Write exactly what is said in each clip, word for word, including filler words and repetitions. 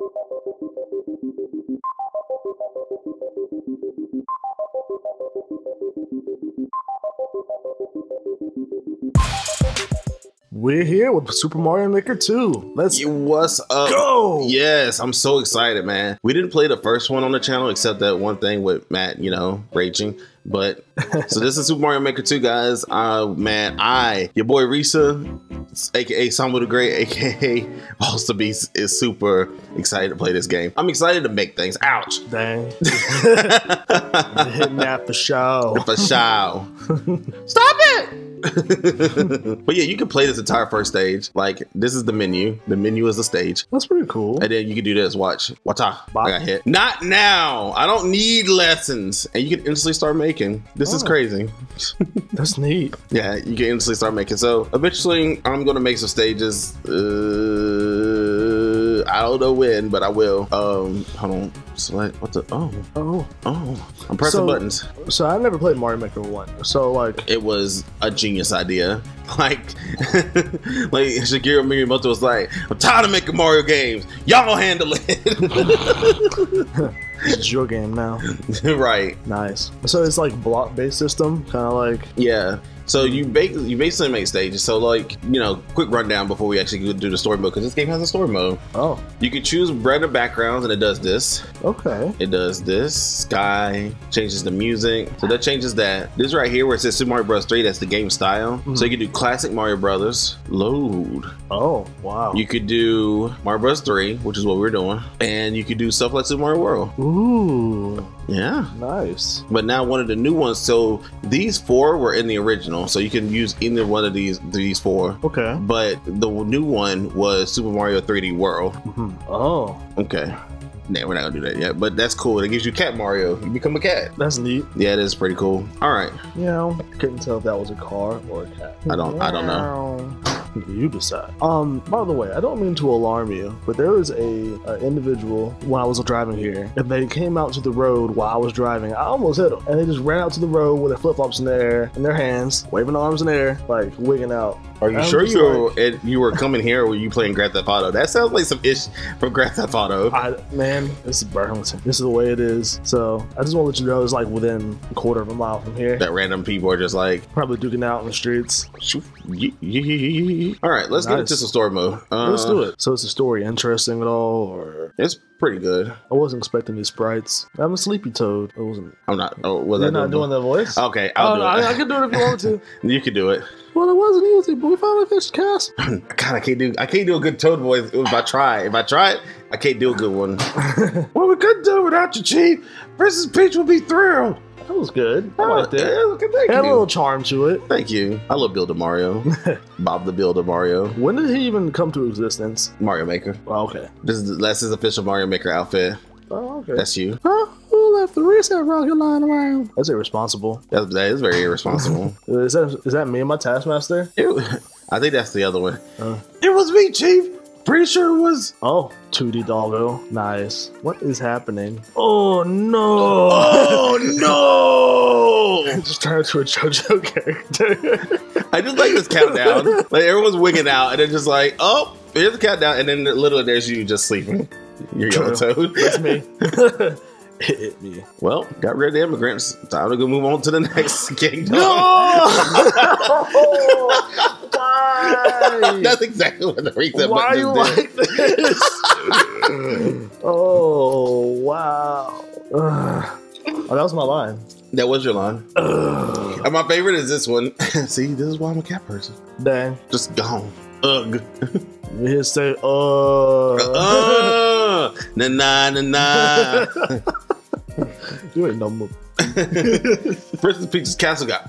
We're here with Super Mario Maker two. Let's What's up? go! Yes, I'm so excited, man. We didn't play the first one on the channel except that one thing with Matt, you know, raging. But so this is Super Mario Maker two, guys. Uh, man, I, your boy Resa, aka Samba the Great, aka Balls Beast, is super excited to play this game. I'm excited to make things. Ouch! Dang. Hitting that for show. For show. Stop it! But yeah, you can play this entire first stage. Like, this is the menu. The menu is the stage. That's pretty cool. And then you can do this. Watch. Watch out. I got hit. Not now. I don't need lessons. And you can instantly start making. This oh. is crazy. That's neat. Yeah, you can instantly start making. So eventually I'm going to make some stages. Uh, I don't know when, but I will. Um, hold on. Select. What the? Oh. Oh. Oh. I'm pressing so, buttons. So I never played Mario Maker one. So like. It was a genius idea. Like, like Shigeru Miyamoto was like, I'm tired of making Mario games. Y'all handle it. It's your game now. Right. Nice. So it's like block-based system, kind of like. Yeah. So you basically you basically make stages. So like, you know, quick rundown before we actually do the story mode, because this game has a story mode. Oh. You can choose random backgrounds and it does this. Okay. It does this. Sky. Changes the music. So that changes that. This right here where it says Super Mario Bros. three, that's the game style. Mm-hmm. So you can do classic Mario Brothers. Load. Oh, wow. You could do Mario Bros. three, which is what we're doing. And you could do stuff like Super Mario World. Ooh. Yeah. Nice. But now one of the new ones, so these four were in the original. So you can use either one of these these four. Okay. But the new one was Super Mario three D World. Mm-hmm. Oh. Okay. Nah, we're not gonna do that yet. But that's cool. It gives you Cat Mario. You become a cat. That's neat. Yeah, it is pretty cool. All right. You know, couldn't tell if that was a car or a cat. I don't. I don't know. You decide. Um, by the way, I don't mean to alarm you, but there was a, a individual when I was driving here, and they came out to the road while I was driving. I almost hit them, and they just ran out to the road with their flip-flops in their air, in their hands, waving arms in the air, like wigging out. Are you sure you were like, you were coming here, or were you playing Grand Theft Auto? That sounds like some ish from Grand Theft Auto. I, man, this is Burlington. This is the way it is. So I just want to let you know it's like within a quarter of a mile from here. That random people are just like probably duking out in the streets. All right, let's nice. get into some story mode. Uh, let's do it. So is the story interesting at all, or it's pretty good? I wasn't expecting these sprites. I'm a sleepy toad. I wasn't. I'm not. Oh, was You're I not doing, doing that voice? Okay, I'll oh, do no, it. I, I can do it if you want to. You can do it. Well, it wasn't easy, but we finally finished cast. God, I can't do. I can't do a good toad voice if I try. If I try it, I can't do a good one. Well, we couldn't do it without you, Chief. Princess Peach will be thrilled. That was good. I liked it. Yeah, look at that. Had a little charm to it. Thank you. I love Builder Mario. Bob the Builder Mario. When did he even come to existence? Mario Maker. Oh, okay. This is that's his official Mario Maker outfit. Oh, okay. That's you. Huh? Who left the reset rocket lying around? That's irresponsible. That, that is very irresponsible. is that is that me and my Taskmaster? It, I think that's the other one. Uh, it was me, Chief. Pretty sure it was. Oh, two D doggo. Nice. What is happening? Oh no! Oh no! Just turned into a JoJo character. I just like this countdown. Like everyone's wigging out, and then just like, oh, here's the countdown, and then literally there's you just sleeping. You're yellow toad. That's me. It hit me. Well, got rid of the immigrants. Time to go move on to the next kingdom. No! Why? That's exactly what the reset Why button you did. Like this? Oh, wow. Oh, that was my line. That was your line. Ugh. And my favorite is this one. See, this is why I'm a cat person. Dang. Just gone. Ugh. You hear say, uh. Uh. Na na na na. You ain't no more. Princess Peach's castle got.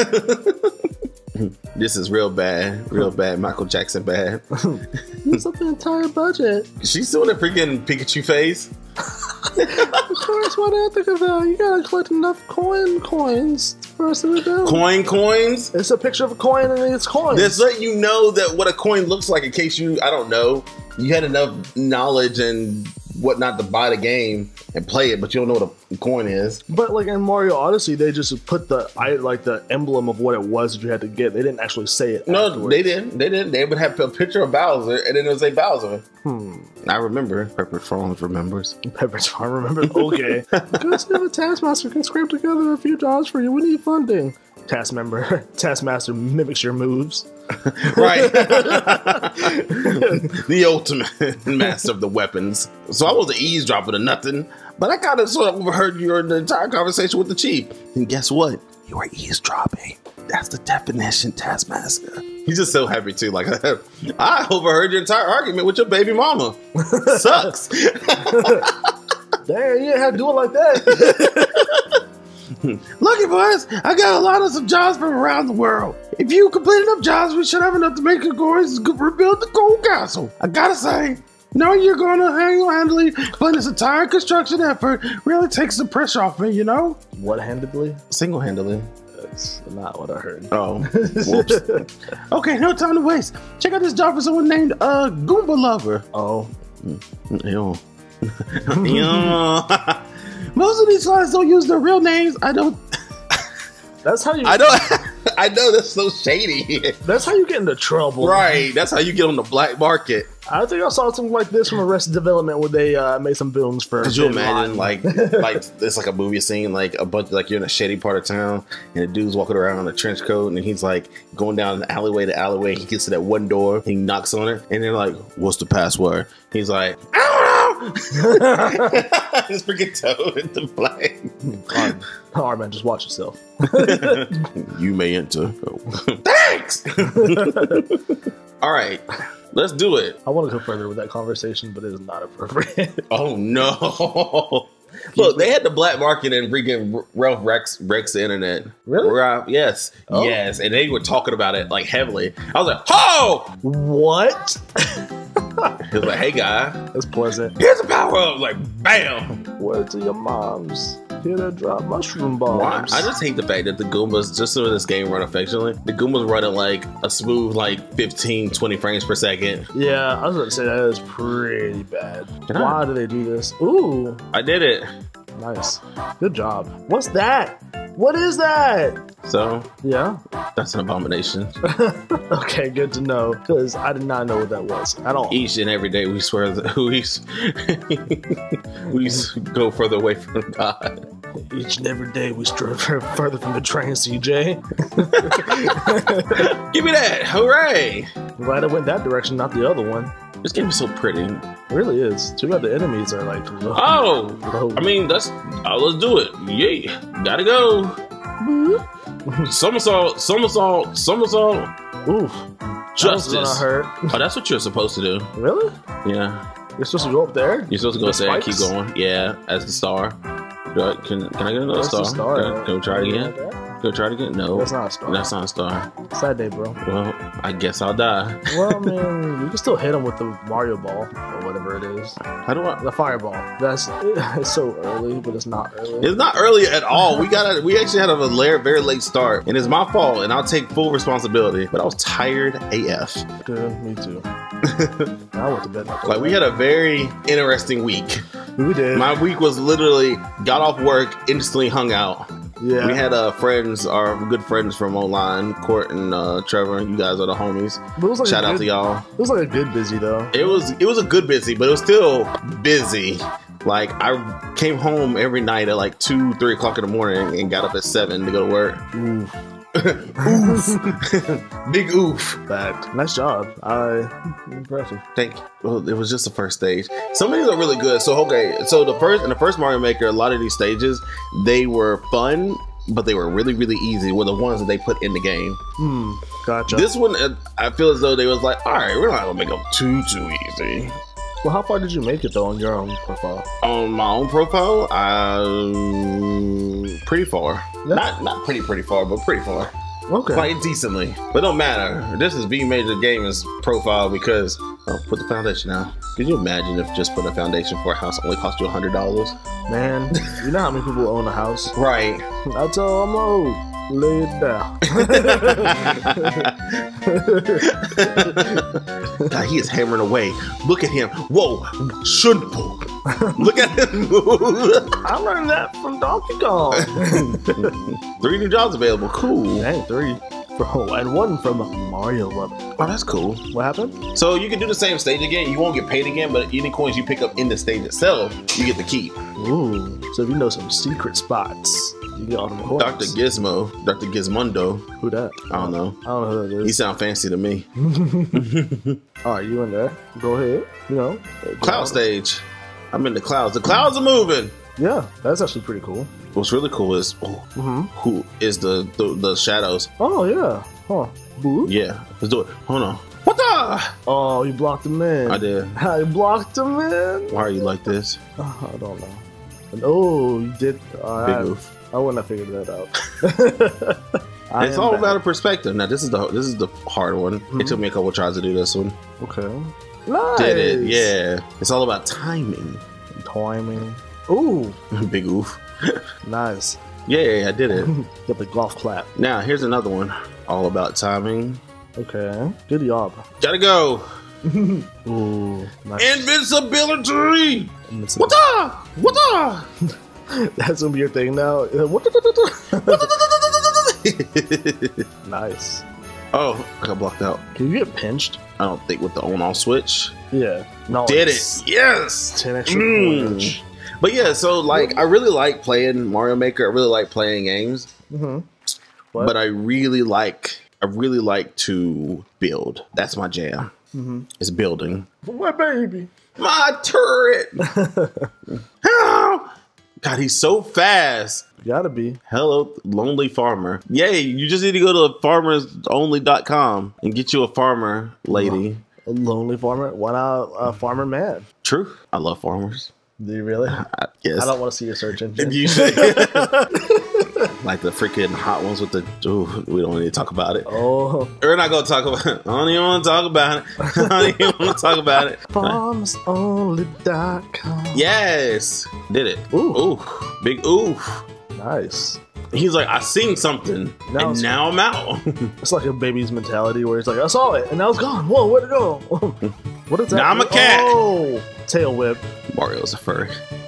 This is real bad, real bad. Michael Jackson bad. Use up the entire budget. She's doing a freaking Pikachu phase. Of course, what I think of that? You gotta collect enough coin coins for us to do. Coin coins? It's a picture of a coin and it's coins. This let you know that what a coin looks like in case you, I don't know, you had enough knowledge and whatnot to buy the game and play it, but you don't know what a coin is. But like in Mario Odyssey, they just put the I like the emblem of what it was that you had to get. They didn't actually say it. No, afterwards. they didn't. They didn't. They would have a picture of Bowser, and then it would say Bowser. Hmm. I remember. Pepper Farms remembers. Pepper's Farm remembers. Okay. Good see if the Taskmaster can scrape together a few jobs for you. We need funding. Task member, Taskmaster mimics your moves. Right. The ultimate master of the weapons. So I wasn't eavesdropping or nothing, but I kind of sort of overheard your entire conversation with the chief. And guess what? You were eavesdropping. That's the definition, Taskmaster. He's just so happy too. Like, I overheard your entire argument with your baby mama. Sucks. Damn, you didn't have to do it like that. Lucky boys, I got a lot of some jobs from around the world. If you complete enough jobs, we should have enough to make a course to rebuild the gold castle. I gotta say, knowing you're gonna handle-handedly fund this entire construction effort really takes the pressure off me, you know? What-handedly? Single-handedly. That's not what I heard. Oh, whoops. Okay, no time to waste. Check out this job for someone named uh Goomba Lover. Oh. Ew. Ew. Most of these guys don't use their real names. I don't. That's how you. I don't. I know that's so shady. That's how you get into trouble, right? That's how you get on the black market. I think I saw something like this from Arrested Development where they uh, made some films for. Could you imagine, like, like it's like a movie scene, like a bunch, like you're in a shady part of town, and a dude's walking around in a trench coat, and he's like going down the alleyway to alleyway. He gets to that one door, he knocks on it, and they're like, "What's the password?" He's like, "I don't know." Just freaking toe into black. All right, man, just watch yourself. You may enter. Thanks. All right. Let's do it. I want to go further with that conversation, but it is not appropriate. Oh, no. Look, they had the black market and freaking Ralph Rex, Rex the internet. Really? Ralph, yes. Oh. Yes. And they were talking about it like heavily. I was like, oh! What? He was like, hey, guy. That's pleasant. Here's a power up. Like, bam. Word to your moms. Here to drop mushroom bombs. I just hate the fact that the Goombas, just so this game run affectionately, the Goombas run at like a smooth like fifteen, twenty frames per second. Yeah, I was going to say that is pretty bad. Can Why I? do they do this? Ooh. I did it. Nice. Good job. What's that? What is that? So, yeah, that's an abomination. Okay, good to know, because I did not know what that was at all. Each and every day we swear that we, we go further away from God. Each and every day we stray further from the train, C J. Give me that. Hooray. I'm glad it went that direction, not the other one. This game is so pretty. It really is. Too bad the enemies are like low. Oh, low. I mean, that's, uh, let's do it. Yay. Gotta go. Somersault, somersault, somersault. Oof. Justice. That hurt. Oh, that's what you're supposed to do. Really? Yeah. You're supposed to go up there? You're supposed to go the up there and keep spikes? going. Yeah, as the star. Do I, can, can I get another That's star? the star. Can, can we try it again? Go try it again? No. That's not a star. That's not a star. Sad day, bro. Well, I guess I'll die. Well, I mean, you can still hit him with the Mario ball or whatever it is. How do I? The fireball. That's it's so early, but it's not early. It's not early at all. We got a, we actually had a later, very late start, and it's my fault, and I'll take full responsibility. But I was tired A F. Good, me too. I went to bed. Like we had a very interesting week. We did. My week was literally got off work, instantly hung out. Yeah. We had uh, friends, our good friends from online, Court and uh, Trevor. You guys are the homies. Like Shout out good, to y'all. It was like a good busy though. It was it was a good busy, but it was still busy. Like I came home every night at like two, three o'clock in the morning and got up at seven to go to work. Oof. Oof. Big oof. Fact. Nice job. I impressive. Thank you. Well, it was just the first stage. Some of these are really good. So okay, so the first in the first Mario Maker, a lot of these stages, they were fun, but they were really, really easy. Were the ones that they put in the game. Hmm. Gotcha. This one, I feel as though they was like, all right, we're not gonna make them too too easy. Well, how far did you make it though on your own profile? On my own profile, uh, pretty far. Yeah. Not not pretty pretty far, but pretty far. Okay. Quite decently. But don't matter. This is VMajorGaming's profile because I'll put the foundation out. Could you imagine if just putting a foundation for a house only cost you a hundred dollars? Man, you know how many people own a house? Right. I tell them, oh, Lay it down. God, he is hammering away. Look at him. Whoa, shunpo. Look at him move. I learned that from Donkey Kong. Three new jobs available. Cool. Dang, three. Bro, and one from Mario level. Oh, that's cool. What happened? So you can do the same stage again. You won't get paid again, but any coins you pick up in the stage itself, you get to keep. Ooh. So if you know some secret spots, you get all them coins. Doctor Gizmo, Doctor Gizmondo. Who that? I don't know. I don't know who that is. He sound fancy to me. All right, you in there? Go ahead. You know. Cloud stage. I'm in the clouds. The clouds are moving. Yeah, that's actually pretty cool. What's really cool is oh, mm-hmm. who is the, the the shadows. Oh yeah. Huh. Boo. Yeah. Let's do it. Hold on. What the? Oh, you blocked him in. I did. I blocked him in. Why are you like this? Oh, I don't know. And, oh, you did. Uh, Big I, oof. I wouldn't have figured that out. It's all bad. About a perspective. Now this is the this is the hard one. Mm-hmm. It took me a couple tries to do this one. Okay. Nice. Did it? Yeah. It's all about timing. Timing. Ooh. Big oof. Nice. Yeah, I did it. Get the golf clap. Now here's another one. All about timing. Okay. Good job. Gotta go. Ooh. Nice. Invincibility. Invincibility. What the? What the? That's gonna be your thing now. Nice. Oh, I got blocked out. Can you get pinched? I don't think with the on-off switch. Yeah. No. Did it? Yes. Ten extra mm. points. But yeah, so like I really like playing Mario Maker. I really like playing games. Mm-hmm. But I really like I really like to build. That's my jam. Mm-hmm. It's building. My baby. My turret. God, he's so fast. Gotta be. Hello, lonely farmer. Yay, you just need to go to farmers only dot com and get you a farmer lady. A lonely farmer? Why not a farmer man? True. I love farmers. Do you really? I, yes. I don't want to see your search engine. You should. Like the freaking hot ones with the. Ooh, we don't need to talk about it. Oh. We're not going to talk about it. I don't even want to talk about it. I don't even want to talk about it. farmers only dot com. Yes. Did it. Ooh. Ooh. Big oof. Nice. He's like, I seen something, now and now I'm out. It's like a baby's mentality where it's like, I saw it, and now it's gone. Whoa, where'd it go? What is that? Now I'm a cat. Oh, tail whip. Mario's a furry.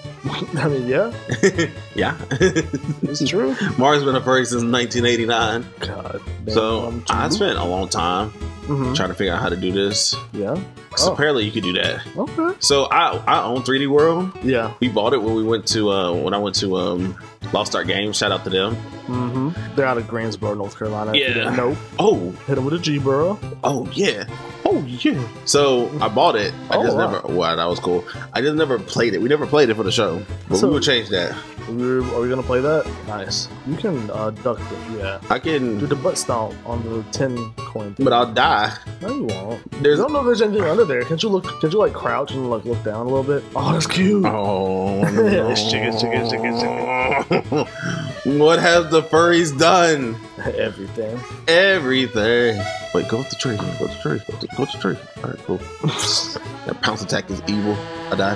I mean, yeah. Yeah. It's true. Mario's been a furry since nineteen eighty-nine. God. So I spent a long time mm-hmm. trying to figure out how to do this. Yeah. So oh. apparently you could do that. Okay. So I I own three D World. Yeah. We bought it when we went to uh when I went to um Lost Art Games. Shout out to them. Mm-hmm. They're out of Greensboro, North Carolina. Yeah. Nope. Oh. Hit them with a G, bro. Oh yeah. Oh yeah. So I bought it. I oh, just wow. never. Wow, that was cool. I just never played it. We never played it for the show, but so, we will change that. We're, are we gonna play that? Nice. You can uh, duck it. Yeah. I can do the butt stomp on the ten coin thing. But I'll die. No, you won't. There's, I don't know if there's anything under there. Can't you look? Can't you like crouch and like look down a little bit? Oh, that's cute. Oh, no. It's chicken, chicken, chicken, chicken. What have the furries done? Everything. Everything. Wait, go with the tree. Go with the tree. Go with the, go with the tree. All right, cool. That pounce attack is evil. I died.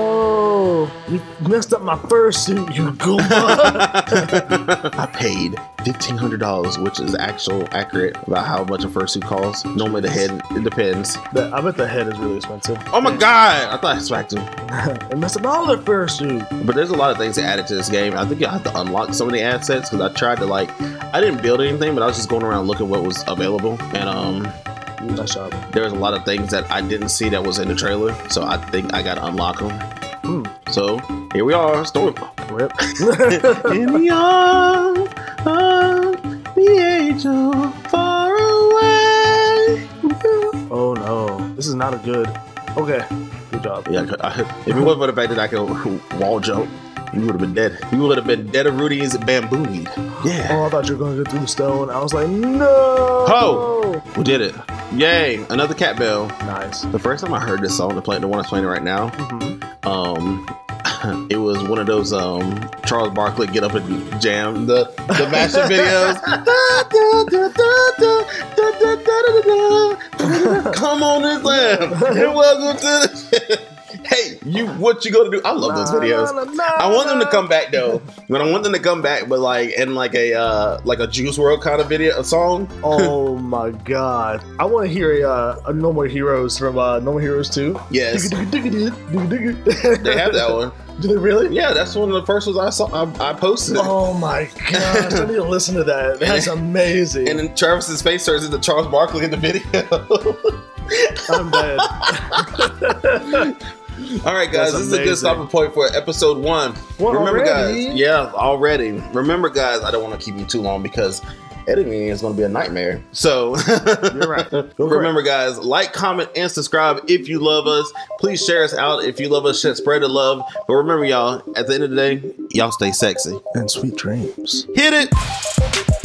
No, you messed up my fursuit, you goomba. I paid fifteen hundred dollars, which is actual accurate about how much a fursuit costs. Normally the head, it depends. The, I bet the head is really expensive. Oh my god! I thought I smacked him. It messed up all their fursuit. But there's a lot of things added to this game. I think you have to unlock some of the assets because I tried to like, I didn't build anything, but I was just going around looking what was available. And um, nice job. There's a lot of things that I didn't see that was in the trailer, so I think I gotta unlock them. Hmm. So here we are, story. Rip. In the arms of the angel far away. Oh no, this is not a good. Okay, good job. Yeah, I, if it wasn't for the fact that I could wall jump, you would have been dead. You would have been dead of Rudy's bambooed. Yeah. Oh, I thought you were going to get through the stone. I was like, no. Oh, we did it. Yay, another cat bell. Nice. The first time I heard this song, the play, the one I'm playing right now, mm-hmm. um, it was one of those um, Charles Barkley get up and jam the the mashup videos. Come on and slam. And welcome to the hey, you, what you gonna do? I love those videos. Nah, nah, nah, I want them to come back though. But I want them to come back, but like in like a uh, like a Juice world kind of video, a song. Oh my god! I want to hear a, uh, a No More Heroes from uh, No More Heroes two. Yes, they have that one. Do they really? Yeah, that's one of the first ones I saw. I, I posted. Oh my gosh! I need to listen to that. That's amazing. And then Travis's face turns into Charles Barkley in the video. I'm dead. All right, guys, this is a good stopping point for episode one. What, Remember, already? guys, yeah, already. Remember, guys, I don't want to keep you too long because editing is going to be a nightmare. So, you're right. Remember, guys, like, comment, and subscribe if you love us. Please share us out if you love us. Spread the love. But remember, y'all, at the end of the day, y'all stay sexy and sweet dreams. Hit it.